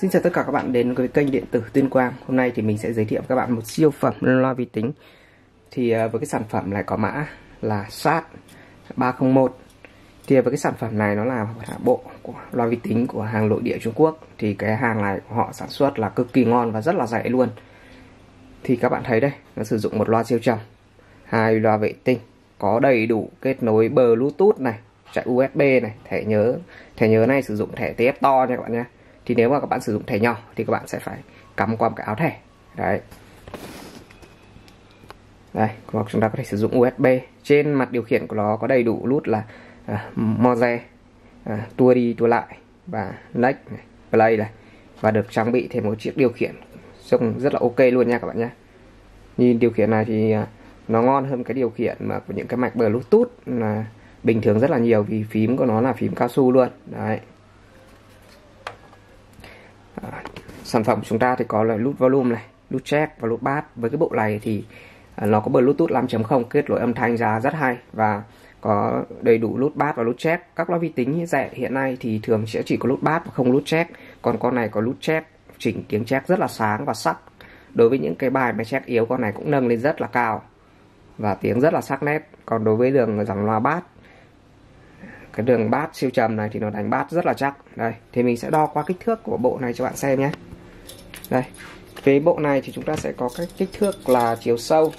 Xin chào tất cả các bạn đến với kênh điện tử Tuyên Quang. Hôm nay thì mình sẽ giới thiệu với các bạn một siêu phẩm loa vi tính. Thì với cái sản phẩm này có mã là SAT301. Thì với cái sản phẩm này nó là bộ của loa vi tính của hàng nội địa Trung Quốc. Thì cái hàng này của họ sản xuất là cực kỳ ngon và rất là rẻ luôn. Thì các bạn thấy đây, nó sử dụng một loa siêu trầm, 2 loa vệ tinh, có đầy đủ kết nối Bluetooth này, chạy USB này, thẻ nhớ này sử dụng thẻ TF to nha các bạn nhé. Thì nếu mà các bạn sử dụng thẻ nhỏ thì các bạn sẽ phải cắm qua một cái áo thẻ. Đấy. Đây, hoặc chúng ta có thể sử dụng USB. Trên mặt điều khiển của nó có đầy đủ nút là Moze, tua đi tua lại và next này, play này, và được trang bị thêm một chiếc điều khiển trông rất là ok luôn nha các bạn nhé. Nhìn điều khiển này thì nó ngon hơn cái điều khiển mà của những cái mạch Bluetooth là bình thường rất là nhiều, vì phím của nó là phím cao su luôn. Đấy. Sản phẩm của chúng ta thì có là nút volume này, nút check và nút bass. Với cái bộ này thì nó có Bluetooth 5.0 kết nối âm thanh ra rất hay, và có đầy đủ nút bass và nút check. Các loa vi tính rẻ hiện nay thì thường sẽ chỉ có nút bass và không nút check, còn con này có nút check, chỉnh tiếng check rất là sáng và sắc. Đối với những cái bài mà check yếu, con này cũng nâng lên rất là cao và tiếng rất là sắc nét. Còn đối với dòng loa bass, cái đường bass siêu trầm này thì nó đánh bass rất là chắc. Đây, thì mình sẽ đo qua kích thước của bộ này cho bạn xem nhé. Đây, cái bộ này thì chúng ta sẽ có cái kích thước là chiều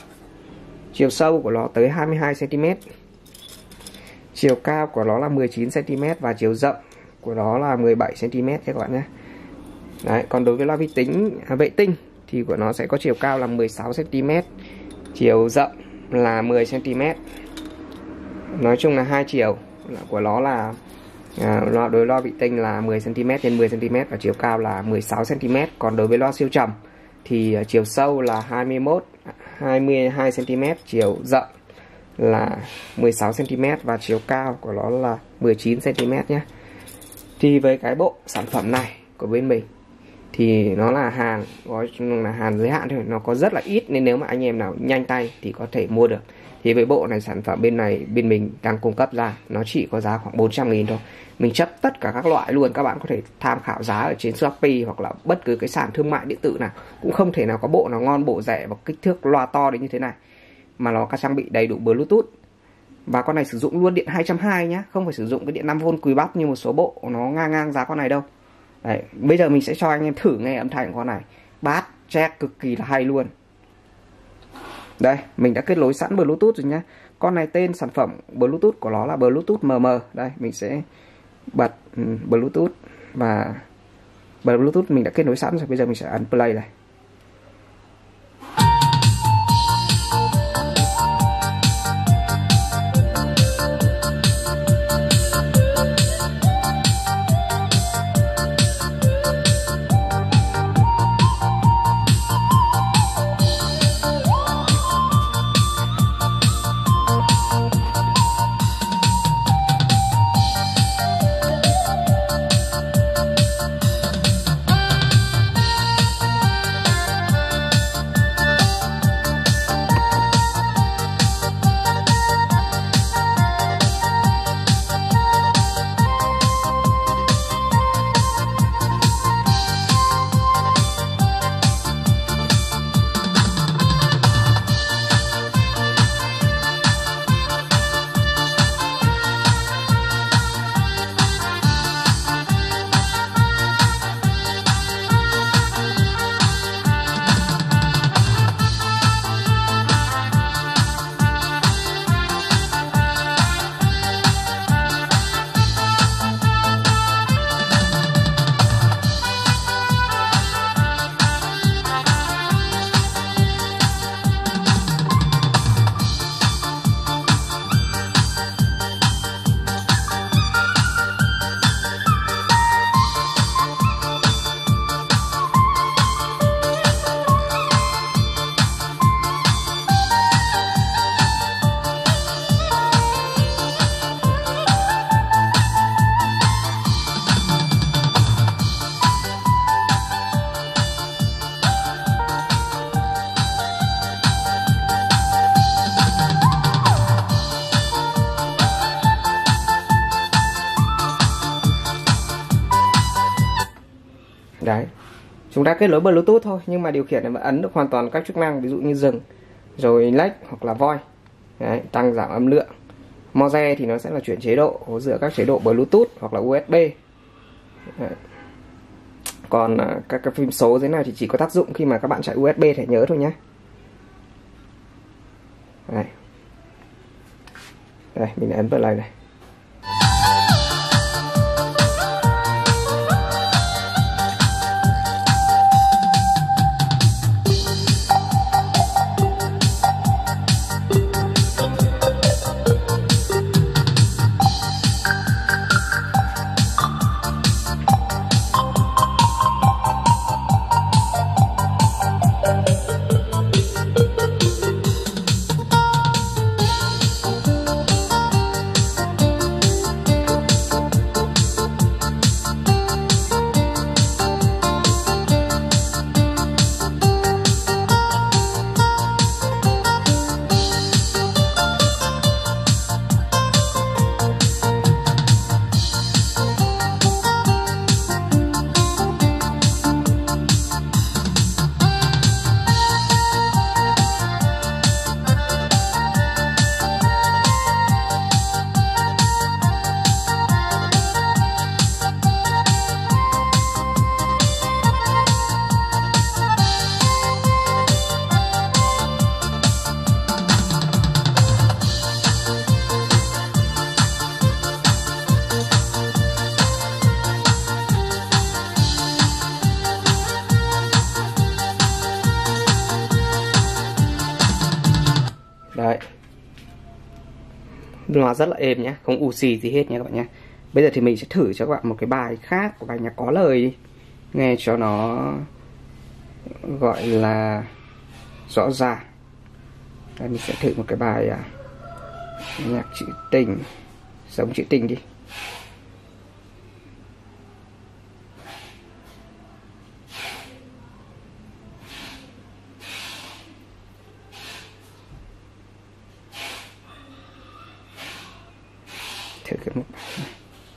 sâu của nó tới 22 cm, chiều cao của nó là 19 cm và chiều rộng của nó là 17 cm nha các bạn nhé. Đấy, còn đối với loa vi tính vệ tinh thì của nó sẽ có chiều cao là 16 cm, chiều rộng là 10 cm. Nói chung là hai chiều của nó là đối với loa vệ tinh là 10 cm x 10 cm và chiều cao là 16 cm. Còn đối với loa siêu trầm thì chiều sâu là 22 cm, chiều rộng là 16 cm và chiều cao của nó là 19 cm nhé. Thì với cái bộ sản phẩm này của bên mình thì nó là hàng giới hạn thôi, nó có rất là ít, nên nếu mà anh em nào nhanh tay thì có thể mua được. Thì với bộ này, sản phẩm bên mình đang cung cấp ra nó chỉ có giá khoảng 400.000 thôi. Mình chấp tất cả các loại luôn, các bạn có thể tham khảo giá ở trên Shopee hoặc là bất cứ cái sàn thương mại điện tử nào. Cũng không thể nào có bộ nào ngon, bộ rẻ và kích thước loa to đến như thế này, mà nó có trang bị đầy đủ Bluetooth. Và con này sử dụng luôn điện 220 nhá, không phải sử dụng cái điện 5V cùi bắp như một số bộ nó ngang giá con này đâu. Đấy, bây giờ mình sẽ cho anh em thử nghe âm thanh của con này. Bass, check cực kỳ là hay luôn. Đây, mình đã kết nối sẵn Bluetooth rồi nhá. Con này tên sản phẩm Bluetooth của nó là Bluetooth MM. Đây, mình sẽ bật Bluetooth, và Bluetooth mình đã kết nối sẵn rồi. Bây giờ mình sẽ ấn play này. Đấy, chúng ta kết nối Bluetooth thôi, nhưng mà điều khiển này vẫn ấn được hoàn toàn các chức năng, ví dụ như dừng, rồi lách hoặc là voice. Đấy, tăng giảm âm lượng. Moze thì nó sẽ là chuyển chế độ giữa các chế độ Bluetooth hoặc là USB. Đấy. Còn các cái phím số thế này thì chỉ có tác dụng khi mà các bạn chạy USB thẻ nhớ thôi nhé. Đây. Đây, mình ấn play này. Đấy, nó rất là êm nhé, không ù xì gì hết nha các bạn nhé. Bây giờ thì mình sẽ thử cho các bạn một cái bài khác của bài nhạc có lời đi, nghe cho nó gọi là rõ ràng. Đây, mình sẽ thử một cái bài nhạc trữ tình, sống trữ tình đi. Thử cái mục này.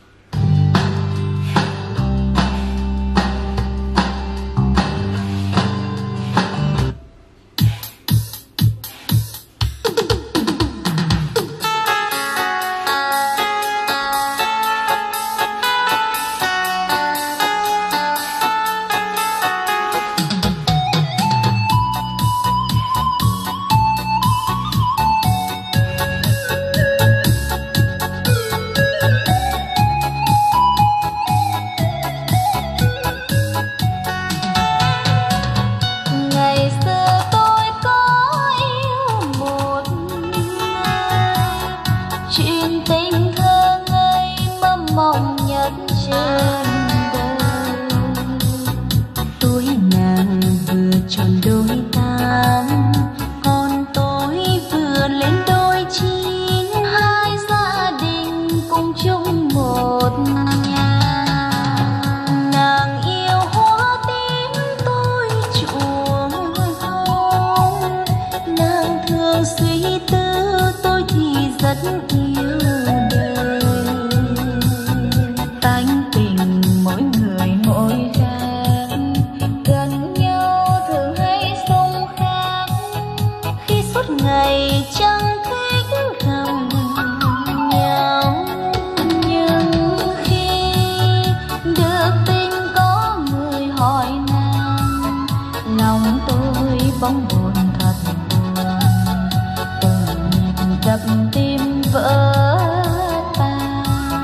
Bóng buồn thật buồn, từng nhịp đập tim vỡ tan.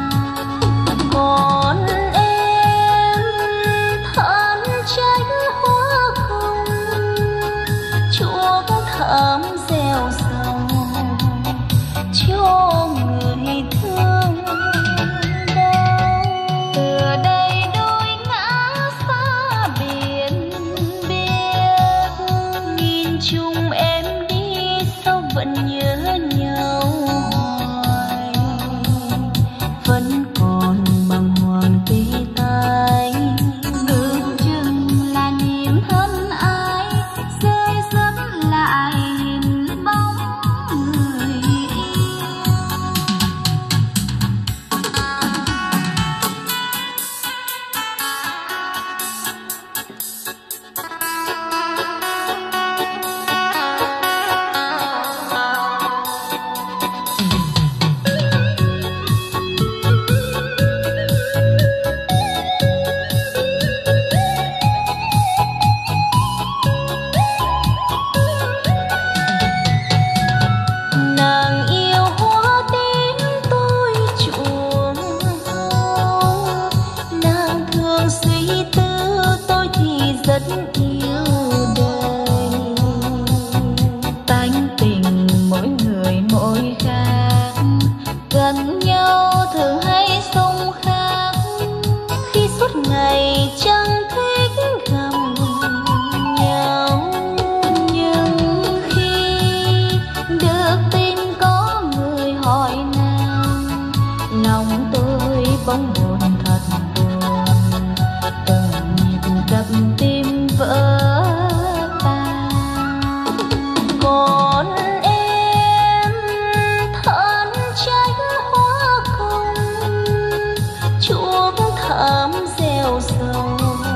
Còn em than trách hoa không, chuốc thảm gieo sầu cho người thương đau. Từ đây đôi ngã xa biển biệt, nhìn chung em đi sao vẫn nhớ nhau hoài. gần nhau thường hay xung khắc, khi suốt ngày chẳng thích gặp nhau. Nhưng khi được tin có người hỏi nàng, lòng tôi bỗng buồn thật buồn, từng nhịp đập tim vỡ tan. Còn em thân trách hoa không, chuốc thảm gieo sầu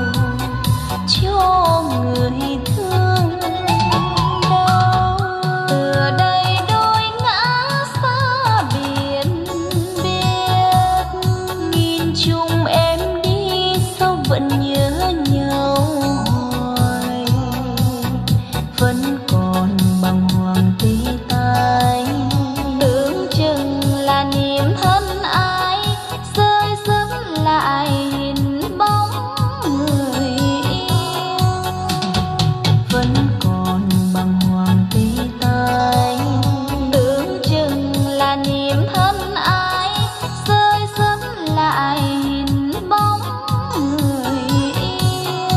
cho người thương đau. Từ đây đôi ngã xa biển biệt, nhìn chung em đi sao vẫn nhớ nhau hoài, vẫn còn bàng hoàng tê tái, tưởng chừng là niềm thân ái, rơi rớt lại hình bóng người yêu. Vẫn còn bàng hoàng tê tái, tưởng chừng là niềm thân ái, rơi rớt lại hình bóng người yêu.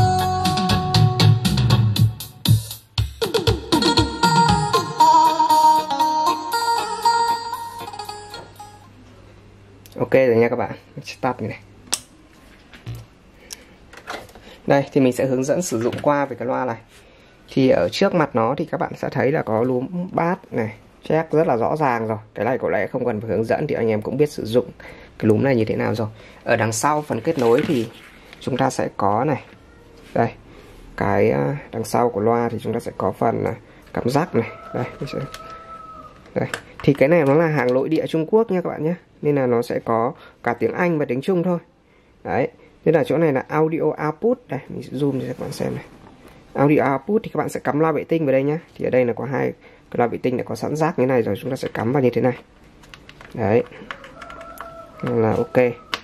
Ok rồi nha các bạn. Start này. Đây thì mình sẽ hướng dẫn sử dụng qua về cái loa này. Thì ở trước mặt nó thì các bạn sẽ thấy là có núm bass này, jack rất là rõ ràng rồi. Cái này có lẽ không cần phải hướng dẫn thì anh em cũng biết sử dụng cái núm này như thế nào rồi. Ở đằng sau phần kết nối thì chúng ta sẽ có này. Đây. Cái đằng sau của loa thì chúng ta sẽ có phần cắm jack này. Đây, đây. Thì cái này nó là hàng nội địa Trung Quốc nha các bạn nhé, nên là nó sẽ có cả tiếng Anh và tiếng Trung thôi. Đấy, nên là chỗ này là audio output. Đây, mình sẽ zoom cho các bạn xem này. Audio output thì các bạn sẽ cắm loa vệ tinh vào đây nhá. Thì ở đây là có hai cái loa vệ tinh đã có sẵn rác như này rồi, chúng ta sẽ cắm vào như thế này. Đấy, là ok.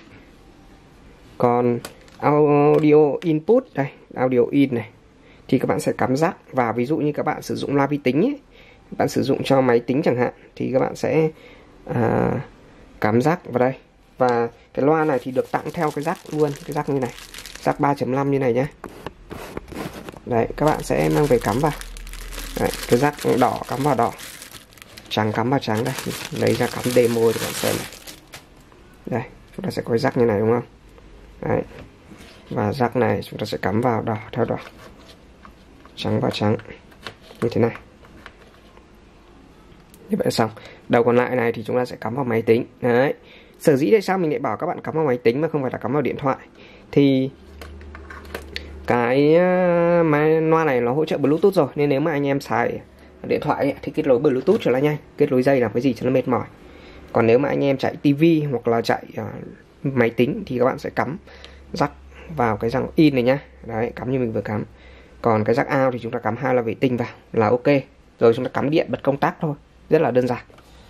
Còn audio input đây, audio in này, thì các bạn sẽ cắm rác vào. Ví dụ như các bạn sử dụng loa vi tính ấy, các bạn sử dụng cho máy tính chẳng hạn, thì các bạn sẽ cắm jack vào đây. Và cái loa này thì được tặng theo cái jack luôn, cái jack như này, jack 3.5 như này nhé. Đấy, các bạn sẽ mang về cắm vào. Đấy, cái jack đỏ cắm vào đỏ, trắng cắm vào trắng. Đây, lấy ra cắm demo để bạn xem này. Đây, chúng ta sẽ có jack như này đúng không? Đấy, và jack này chúng ta sẽ cắm vào đỏ theo đỏ, trắng vào trắng như thế này. Như vậy xong. Đầu còn lại này thì chúng ta sẽ cắm vào máy tính. Đấy. Sở dĩ tại sao mình lại bảo các bạn cắm vào máy tính mà không phải là cắm vào điện thoại, thì cái máy loa này nó hỗ trợ Bluetooth rồi, nên nếu mà anh em xài điện thoại ấy, thì kết nối Bluetooth cho nó nhanh, kết nối dây làm cái gì cho nó mệt mỏi. Còn nếu mà anh em chạy tivi hoặc là chạy máy tính thì các bạn sẽ cắm jack vào cái răng in này nhá. Đấy, cắm như mình vừa cắm. Còn cái jack out thì chúng ta cắm hai loa vệ tinh vào là ok. Rồi chúng ta cắm điện bật công tắc thôi, rất là đơn giản.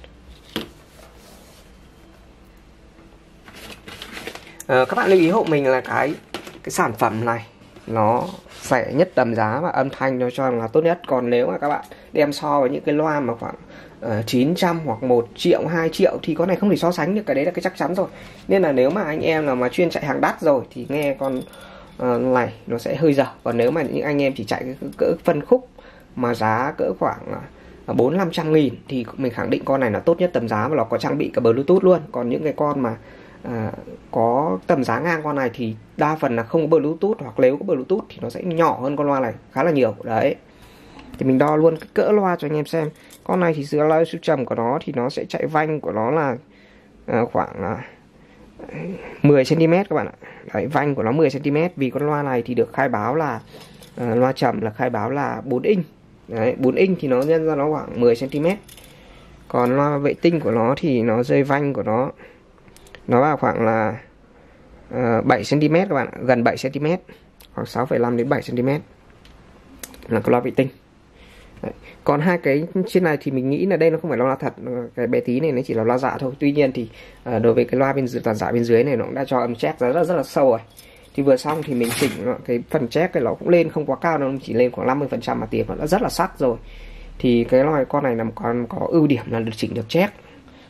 Các bạn lưu ý hộ mình là cái sản phẩm này nó rẻ nhất tầm giá và âm thanh nó cho là tốt nhất. Còn nếu mà các bạn đem so với những cái loa mà khoảng 900 hoặc 1 triệu, 2 triệu thì con này không thể so sánh được, cái đấy là cái chắc chắn rồi. Nên là nếu mà anh em nào mà chuyên chạy hàng đắt rồi thì nghe con này nó sẽ hơi dở. Còn nếu mà những anh em chỉ chạy cái cỡ phân khúc mà giá cỡ khoảng 400-500 nghìn thì mình khẳng định con này là tốt nhất tầm giá và nó có trang bị cả Bluetooth luôn. Còn những cái con mà có tầm giá ngang con này thì đa phần là không có Bluetooth, hoặc nếu có Bluetooth thì nó sẽ nhỏ hơn con loa này khá là nhiều. Đấy, thì mình đo luôn cái cỡ loa cho anh em xem. Con này thì sự loa siêu trầm của nó thì nó sẽ chạy vanh của nó là khoảng 10 cm các bạn ạ. Đấy, vanh của nó 10 cm, vì con loa này thì được khai báo là loa trầm là khai báo là 4 inch. Đấy, 4 inch thì nó nhân ra nó khoảng 10 cm. Còn loa vệ tinh của nó thì nó rơi vanh của nó vào khoảng là 7 cm các bạn ạ, gần 7 cm, khoảng 6,5 đến 7 cm là cái loa vệ tinh. Đấy. Còn hai cái trên này thì mình nghĩ là đây nó không phải là loa thật, cái bé tí này nó chỉ là loa dạ thôi. Tuy nhiên thì đối với cái loa bên dưới, giả bên dưới này nó cũng đã cho âm check rất là sâu rồi. Thì vừa xong thì mình chỉnh cái phần check cái nó cũng lên không quá cao đâu, chỉ lên khoảng 50% mà tiếng nó đã rất là sắc rồi. Thì cái loa con này là một con có ưu điểm là được chỉnh được check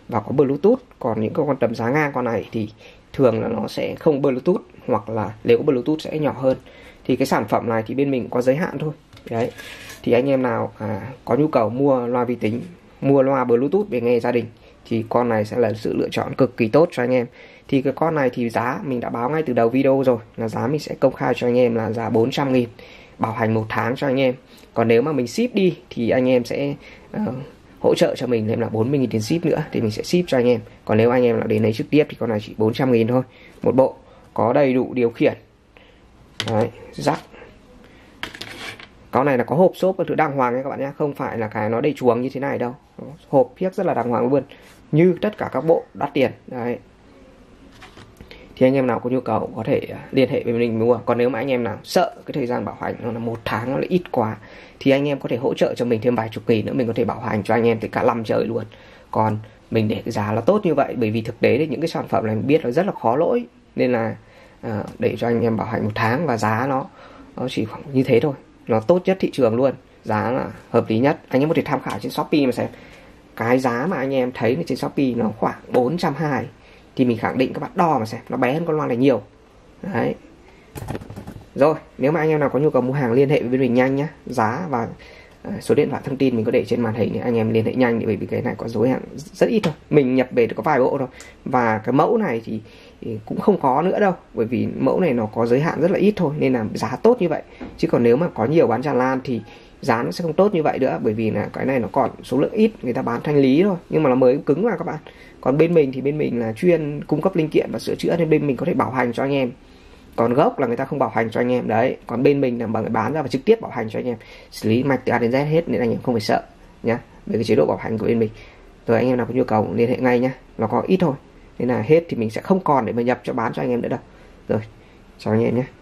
và có Bluetooth. Còn những con tầm giá ngang con này thì thường là nó sẽ không Bluetooth, hoặc là nếu có Bluetooth sẽ nhỏ hơn. Thì cái sản phẩm này thì bên mình có giới hạn thôi. Đấy. Thì anh em nào có nhu cầu mua loa vi tính, mua loa Bluetooth để nghe gia đình thì con này sẽ là sự lựa chọn cực kỳ tốt cho anh em. Thì cái con này thì giá mình đã báo ngay từ đầu video rồi, là giá mình sẽ công khai cho anh em là giá 400.000, bảo hành 1 tháng cho anh em. Còn nếu mà mình ship đi thì anh em sẽ hỗ trợ cho mình thêm là 40.000 tiền ship nữa, thì mình sẽ ship cho anh em. Còn nếu anh em là đến lấy trực tiếp thì con này chỉ 400.000 thôi. Một bộ có đầy đủ điều khiển. Đấy, jack. Con này là có hộp xốp và thứ đàng hoàng nha các bạn nhé, không phải là cái nó đầy chuồng như thế này đâu. Hộp phiếc rất là đàng hoàng luôn, như tất cả các bộ đắt tiền. Đấy. Thì anh em nào có nhu cầu có thể liên hệ với mình mua. Còn nếu mà anh em nào sợ cái thời gian bảo hành nó là 1 tháng nó là ít quá thì anh em có thể hỗ trợ cho mình thêm vài chục nghìn nữa, mình có thể bảo hành cho anh em tới cả 5 trời luôn. Còn mình để cái giá là tốt như vậy bởi vì thực tế thì những cái sản phẩm này mình biết nó rất là khó lỗi, nên là để cho anh em bảo hành 1 tháng và giá nó chỉ khoảng như thế thôi, nó tốt nhất thị trường luôn, giá là hợp lý nhất. Anh em có thể tham khảo trên Shopee mà xem. Cái giá mà anh em thấy trên Shopee nó khoảng 420, thì mình khẳng định các bạn đo mà xem, nó bé hơn con loa này nhiều. Đấy. Rồi, nếu mà anh em nào có nhu cầu mua hàng liên hệ với bên mình nhanh nhé. Giá và số điện thoại thông tin mình có để trên màn hình để anh em liên hệ nhanh, bởi vì cái này có giới hạn rất ít thôi. Mình nhập về được có vài bộ thôi. Và cái mẫu này thì cũng không có nữa đâu, bởi vì mẫu này nó có giới hạn rất là ít thôi, nên là giá tốt như vậy. Chứ còn nếu mà có nhiều bán tràn lan thì giá nó sẽ không tốt như vậy nữa, bởi vì là cái này nó còn số lượng ít, người ta bán thanh lý thôi, nhưng mà nó mới cứng mà các bạn. Còn bên mình thì bên mình là chuyên cung cấp linh kiện và sửa chữa, nên bên mình có thể bảo hành cho anh em. Còn gốc là người ta không bảo hành cho anh em đấy. Còn bên mình là bằng người bán ra và trực tiếp bảo hành cho anh em, xử lý mạch từ A đến Z hết, nên anh em không phải sợ nhá, về cái chế độ bảo hành của bên mình. Rồi anh em nào có nhu cầu liên hệ ngay nhá, nó có ít thôi, nên là hết thì mình sẽ không còn để mà nhập cho bán cho anh em nữa đâu. Rồi, chào anh em nhé.